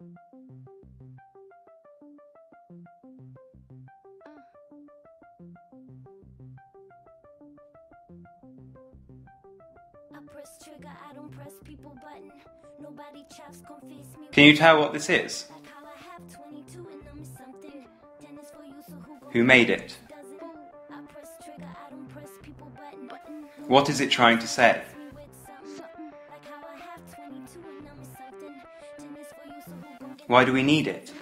Can you tell what this is? Who made it? What is it trying to say? Why do we need it?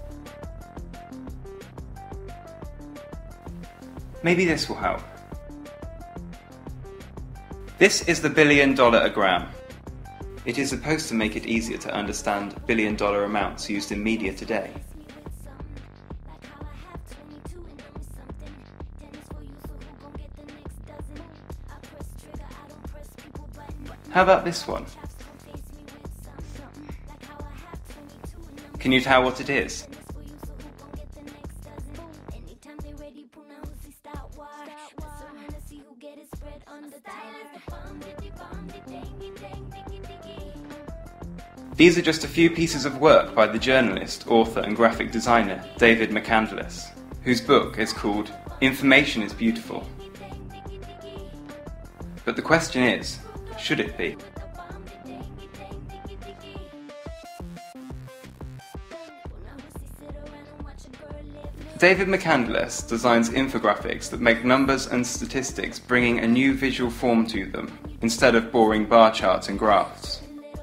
Maybe this will help. This is the billion-dollar-gram. It is supposed to make it easier to understand billion-dollar amounts used in media today. How about this one? Can you tell what it is? These are just a few pieces of work by the journalist, author and graphic designer David McCandless, whose book is called Information is Beautiful. But the question is, should it be? David McCandless designs infographics that make numbers and statistics bringing a new visual form to them, instead of boring bar charts and graphs.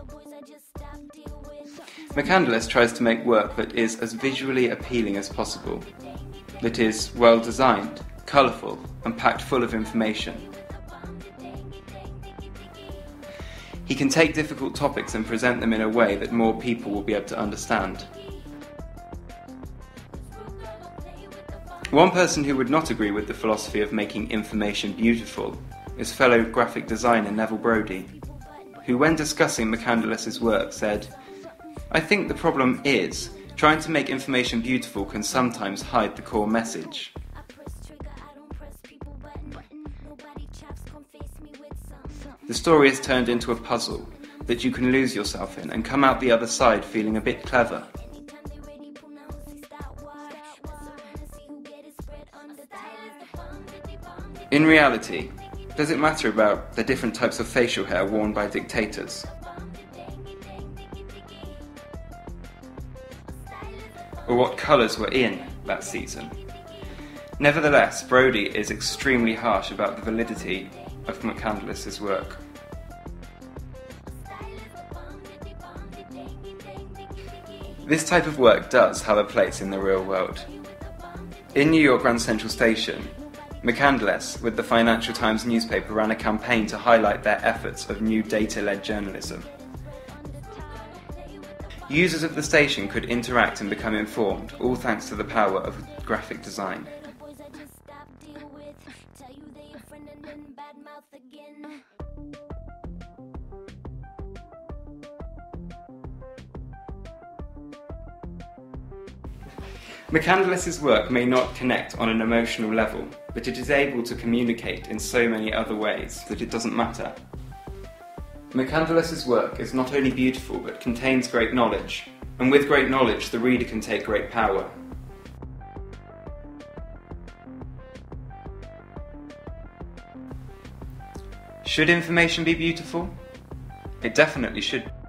McCandless tries to make work that is as visually appealing as possible, that is well designed, colourful and packed full of information. He can take difficult topics and present them in a way that more people will be able to understand. One person who would not agree with the philosophy of making information beautiful is fellow graphic designer Neville Brody, who when discussing McCandless's work said, "I think the problem is, trying to make information beautiful can sometimes hide the core message." The story is turned into a puzzle that you can lose yourself in and come out the other side feeling a bit clever. In reality, does it matter about the different types of facial hair worn by dictators? Or what colours were in that season? Nevertheless, Brody is extremely harsh about the validity of McCandless's work. This type of work does have a place in the real world. In New York Grand Central Station, McCandless, with the Financial Times newspaper, ran a campaign to highlight their efforts of new data-led journalism. Users of the station could interact and become informed, all thanks to the power of graphic design. McCandless's work may not connect on an emotional level, but it is able to communicate in so many other ways that it doesn't matter. McCandless's work is not only beautiful but contains great knowledge, and with great knowledge the reader can take great power. Should information be beautiful? It definitely should.